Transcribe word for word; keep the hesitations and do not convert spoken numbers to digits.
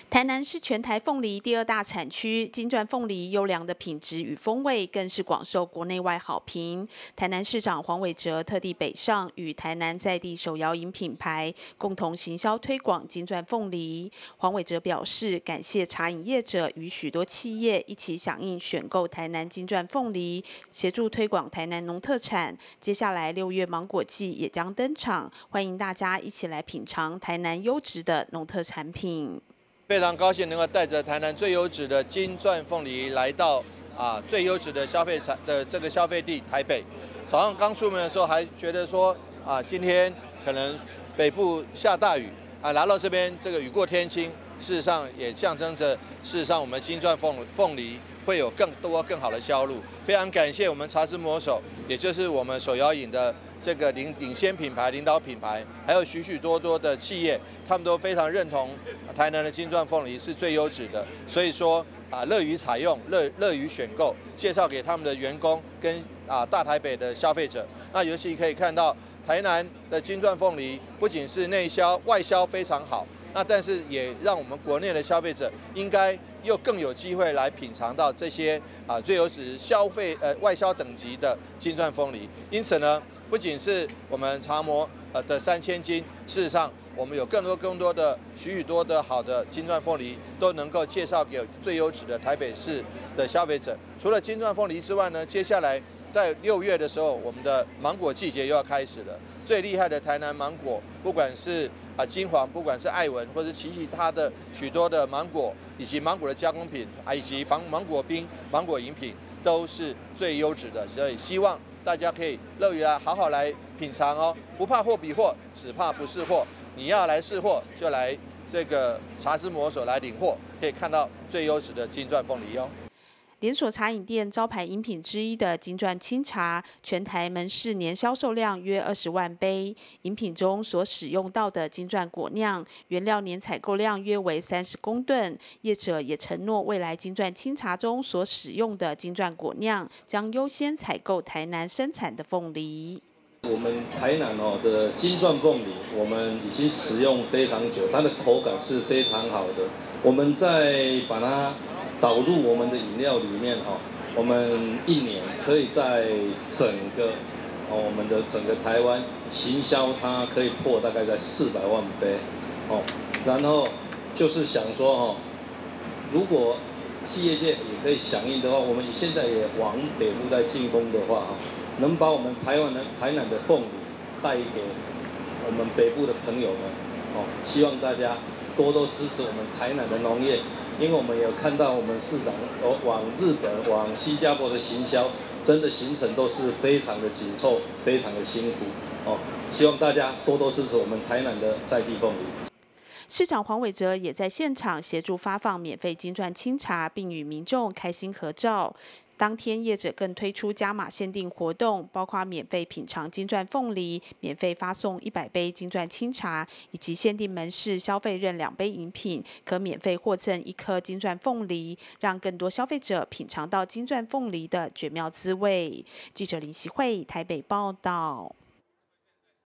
台南是全台凤梨第二大产区，金钻凤梨优良的品质与风味更是广受国内外好评。台南市长黄伟哲特地北上，与台南在地手摇饮品牌共同行销推广金钻凤梨。黄伟哲表示，感谢茶饮业者与许多企业一起响应选购台南金钻凤梨，协助推广台南农特产。接下来六月芒果季也将登场，欢迎大家一起来品尝台南优质的农特产品。 非常高兴能够带着台南最优质的金钻凤梨来到啊最优质的消费产的这个消费地台北。早上刚出门的时候还觉得说啊今天可能北部下大雨啊，来到这边这个雨过天晴，事实上也象征着事实上我们金钻凤凤梨会有更多更好的销路。非常感谢我们茶之魔手，也就是我们手摇饮的这个领领先品牌、领导品牌，还有许许多多的企业，他们都非常认同台南的金钻凤梨是最优质的，所以说啊乐于采用、乐乐于选购，介绍给他们的员工跟啊大台北的消费者。那尤其可以看到台南的金钻凤梨不仅是内销、外销非常好。那但是也让我们国内的消费者应该又更有机会来品尝到这些啊最优质消费呃外销等级的金钻凤梨。因此呢，不仅是我们茶魔呃的三千金，事实上我们有更多更多的许许多的好的金钻凤梨都能够介绍给最优质的台北市的消费者。除了金钻凤梨之外呢，接下来在六月的时候，我们的芒果季节又要开始了。最厉害的台南芒果，不管是啊金黄，不管是爱文，或者其他的许多的芒果，以及芒果的加工品，啊以及防芒果冰、芒果饮品，都是最优质的。所以希望大家可以乐于来好好来品尝哦，不怕货比货，只怕不是货。你要来试货，就来这个茶之魔手来领货，可以看到最优质的金钻凤梨哦。 连锁茶饮店招牌饮品之一的金钻清茶，全台门市年销售量约二十万杯。饮品中所使用到的金钻果酿原料年采购量约为三十公吨。业者也承诺，未来金钻清茶中所使用的金钻果酿将优先采购台南生产的凤梨。 我们台南哦的金钻凤梨，我们已经使用非常久，它的口感是非常好的。我们再把它导入我们的饮料里面哈，我们一年可以在整个哦我们的整个台湾行销，它可以破大概在四百万杯哦。然后就是想说哦，如果企业界也可以响应的话，我们现在也往北部在进攻的话哈，能把我们台湾的台南的凤梨带给我们北部的朋友们哦，希望大家多多支持我们台南的农业。因为我们有看到我们市长往日本、往新加坡的行销，真的行程都是非常的紧凑，非常的辛苦哦。希望大家多多支持我们台南的在地凤梨。 市长黄伟哲也在现场协助发放免费金钻清茶，并与民众开心合照。当天，业者更推出加码限定活动，包括免费品尝金钻凤梨、免费发送一百杯金钻清茶，以及限定门市消费任两杯饮品，可免费获赠一颗金钻凤梨，让更多消费者品尝到金钻凤梨的绝妙滋味。记者林希慧台北报道。